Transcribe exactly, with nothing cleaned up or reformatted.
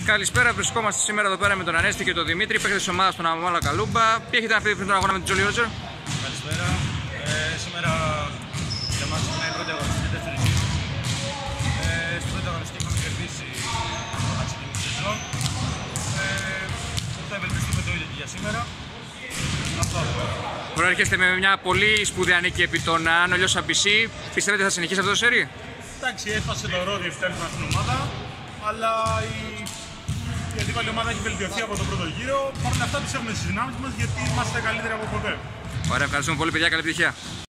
Καλησπέρα, βρισκόμαστε σήμερα εδώ πέρα με τον Ανέστη και τον Δημήτρη, παίκτες της ομάδας των Αμαμάλα Καλούμπα. Τι έχετε να πείτε πριν τον αγώνα με τον Jolly Roger? Καλησπέρα. Ε, σήμερα για μας είναι η πρώτη αγωνιστική, δεύτερη γύρω. Ε, στην πρώτη αγωνιστική έχουμε κερδίσει το ταξίδι της σεζόν. Ε, θα ευελπιστούμε το ίδιο και για σήμερα. Αυτό. Προέρχεστε με μια πολύ σπουδαία νίκη επί των Ανολιός Αμπισί. Πιστεύετε θα συνεχίσει αυτό το σερί? Εντάξει, έφτασε το ρόδι ευτέλους στην ομάδα, αλλά η, η αντίπαλη ομάδα έχει βελτιωθεί από τον πρώτο γύρο. Παρ' όλα αυτά πιστεύουμε στις δυνάμεις μας, γιατί είμαστε καλύτεροι από ποτέ. Ωραία, ευχαριστούμε πολύ παιδιά, καλή επιτυχία.